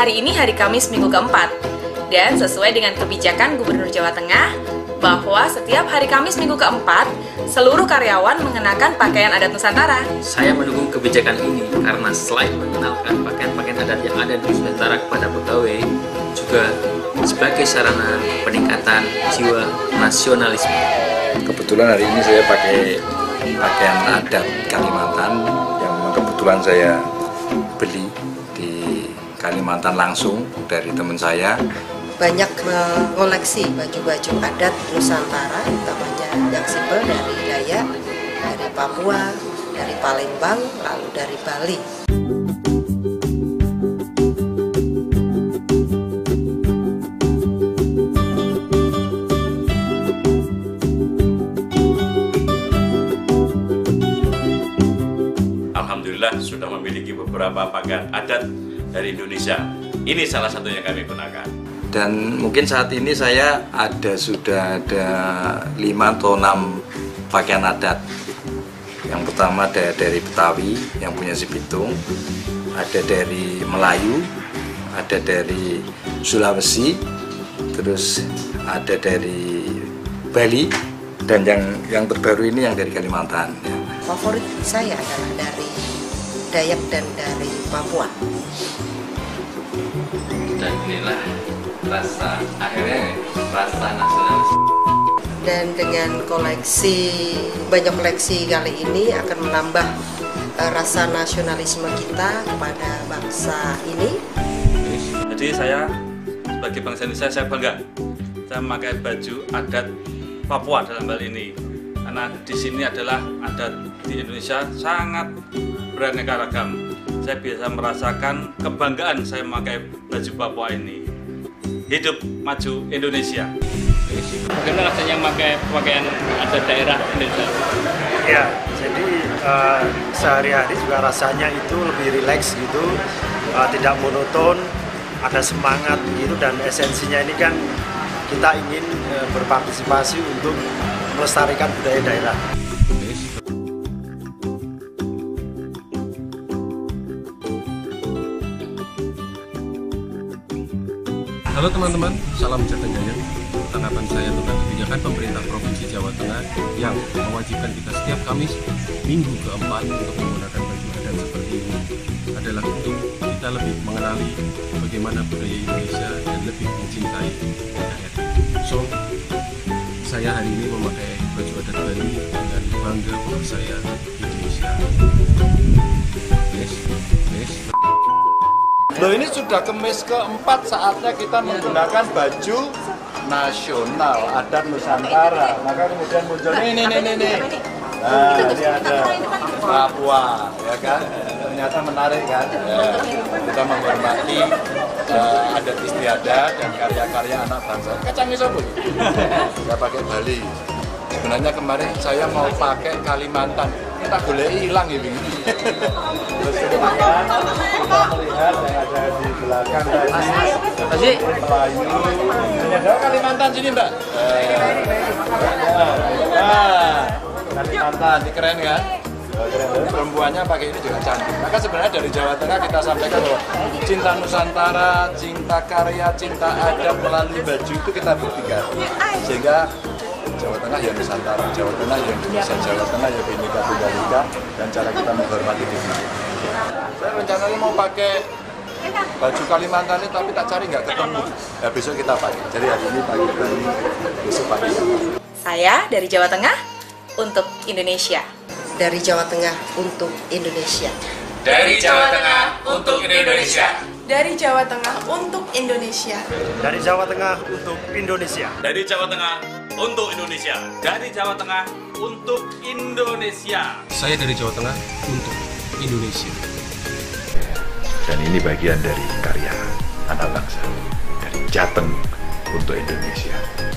Hari ini hari Kamis minggu keempat, dan sesuai dengan kebijakan Gubernur Jawa Tengah bahwa setiap hari Kamis minggu keempat, seluruh karyawan mengenakan pakaian adat Nusantara. Saya mendukung kebijakan ini karena selain mengenalkan pakaian-pakaian adat yang ada di Nusantara kepada pegawai, juga sebagai sarana peningkatan jiwa nasionalisme. Kebetulan hari ini saya pakai pakaian adat Kalimantan yang kebetulan saya beli di Kalimantan langsung dari teman saya. Banyak mengoleksi baju-baju adat Nusantara, utamanya yang simpel dari Dayak, dari Papua, dari Palembang, lalu dari Bali. Alhamdulillah sudah memiliki beberapa pakaian adat dari Indonesia. Ini salah satu yang kami gunakan. Dan mungkin saat ini saya sudah ada 5 atau 6 pakaian adat. Yang pertama dari Betawi yang punya si Bitung, ada dari Melayu, ada dari Sulawesi, terus ada dari Bali, dan yang terbaru ini yang dari Kalimantan. Favorit saya adalah dari Dayak dan dari Papua. Dan inilah akhirnya rasa nasionalisme. Dan dengan banyak koleksi kali ini akan menambah rasa nasionalisme kita kepada bangsa ini. Jadi saya sebagai bangsa Indonesia, saya bangga saya memakai baju adat Papua dalam hal ini, karena di sini adalah adat di Indonesia sangat beraneka ragam. Saya bisa merasakan kebanggaan saya memakai baju Papua ini. Hidup maju Indonesia. Bagaimana rasanya memakai pakaian adat daerah Indonesia? Ya, jadi sehari-hari juga rasanya itu lebih rileks gitu, tidak monoton, ada semangat gitu, dan esensinya ini kan kita ingin berpartisipasi untuk melestarikan budaya daerah. Halo teman-teman, salam Jatengayang. Tanggapan saya tentang kebijakan pemerintah Provinsi Jawa Tengah yang mewajibkan kita setiap Kamis minggu keempat untuk menggunakan baju adat seperti ini adalah untuk kita lebih mengenali bagaimana budaya Indonesia dan lebih mencintai NKRI. So, saya hari ini memakai baju adat Bali dengan bangga bahwa saya Indonesia. Loh, ini sudah Kamis keempat, saatnya kita menggunakan baju nasional adat Nusantara. Maka kemudian muncul ini. Nah, ini ada Papua, ya kan? Ternyata menarik kan? Ya, kita menghormati adat istiadat dan karya-karya anak bangsa. Kacang iso, Bu. Saya pakai Bali. Sebenarnya kemarin saya mau pakai Kalimantan, kita boleh hilang ya, Bing. Terus kemudian kita melihat yang ada di belakang tadi, Melayu. Ini ada Kalimantan sini, Mbak. Kalimantan, ini keren kan? Keren. Perempuannya pakai ini juga cantik. Maka sebenarnya dari Jawa Tengah kita sampaikan bahwa cinta Nusantara, cinta karya, cinta adat melalui baju itu kita buktikan. Sehingga Jawa Tengah ya Nusantara, Jawa Tengah ya Indonesia, Jawa Tengah ya Bhinneka Tunggal Ika, dan cara kita menghormati diri. Saya rencananya mau pakai baju Kalimantan ini, tapi tak cari nggak ketemu. Ya besok kita pakai. Jadi hari ini pakai Bali, besok pakai. Saya dari Jawa Tengah untuk Indonesia. Dari Jawa Tengah untuk Indonesia. Dari Jawa Tengah untuk Indonesia. Dari Jawa Tengah untuk Indonesia. Dari Jawa Tengah untuk Indonesia. Dari Jawa Tengah untuk Indonesia. Dari Jawa Tengah untuk Indonesia. Saya dari Jawa Tengah untuk Indonesia. Dan ini bagian dari karya anak bangsa, dari Jateng untuk Indonesia.